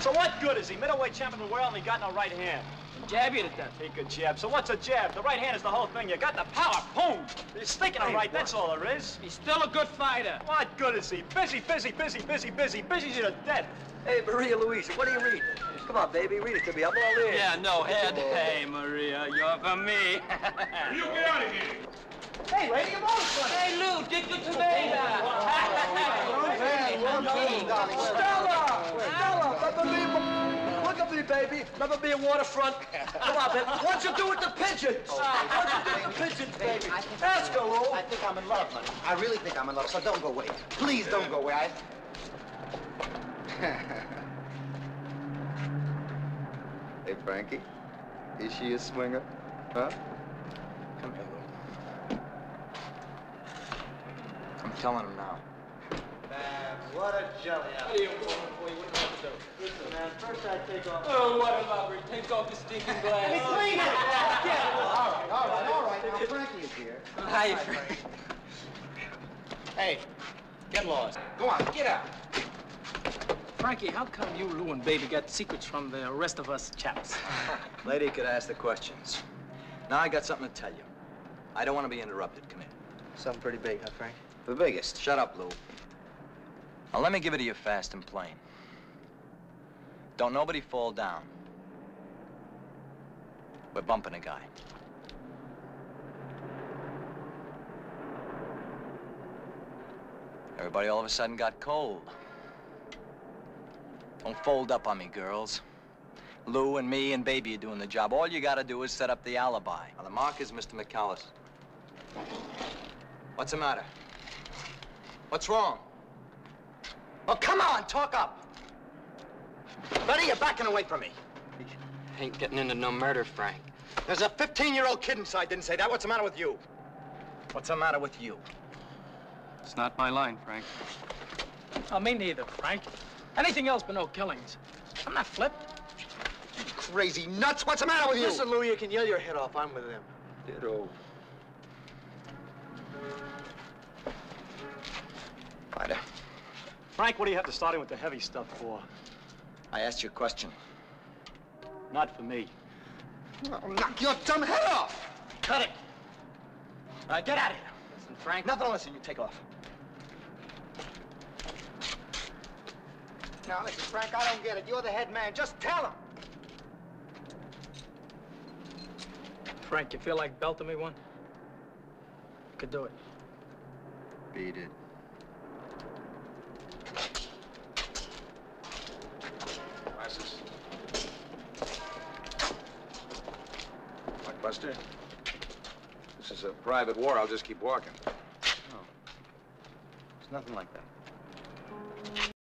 So what good is he? Middleweight champion of the world and he got no right hand. Jab you to death. He could jab. So what's a jab? The right hand is the whole thing. You got the power. Boom. He's thinking all right. That's all there is. He's still a good fighter. What good is he? Busy you to death. Hey, Maria Louisa, what do you read? Come on, baby, read it to me. I'm all in. Yeah, no head. Hey, Maria, you're for me. You get out of here. Hey, lady, you're always Hey, Lou, get your tomato. Stella, look at me, baby. Remember me in Waterfront? Come on, baby. What'd you do with the pigeons? What'd you do with the pigeons, baby? Ask her, Lou. I think I'm in love, honey. I really think I'm in love, so don't go away. Please don't go away. Hey, Frankie, is she a swinger? Huh? Come here, Lou. I'm telling him now. Man, what a jelly. What do you want, boy? What do you want to do? Listen, man, first I take off... Oh, what a lover. Take off the stinking glass. clean it. All right. Now, Frankie is here. Hi, Frank. Hey, get lost. Go on, get out. Frankie, how come you, Lou, and Baby got secrets from the rest of us chaps? Lady could ask the questions. Now I got something to tell you. I don't want to be interrupted. Come here. Something pretty big, huh, Frank? The biggest. Shut up, Lou. Now, let me give it to you fast and plain. Don't nobody fall down. We're bumping a guy. Everybody all of a sudden got cold. Don't fold up on me, girls. Lou and me and Baby are doing the job. All you gotta do is set up the alibi. Now, the mark is Mr. McCallus. What's the matter? What's wrong? Oh, come on, talk up. Buddy, you're backing away from me. Ain't getting into no murder, Frank. There's a 15-year-old kid inside, didn't say that. What's the matter with you? What's the matter with you? It's not my line, Frank. Oh, me neither, Frank. Anything else but no killings. I'm not flipped. You crazy nuts. What's the matter with you? Listen, Lou, you can yell your head off. I'm with him. Ditto. Fighter, Frank, what do you have to start in with the heavy stuff for? I asked you a question. Not for me. I'll knock your dumb head off. Cut it. All right, get out of here. Listen, Frank. Nothing to listen. You take off. Now, listen, Frank, I don't get it. You're the head man. Just tell him. Frank, you feel like belting me one? You could do it. Beat it. Glasses. What, Buster? This is a private war. I'll just keep walking. It's nothing like that.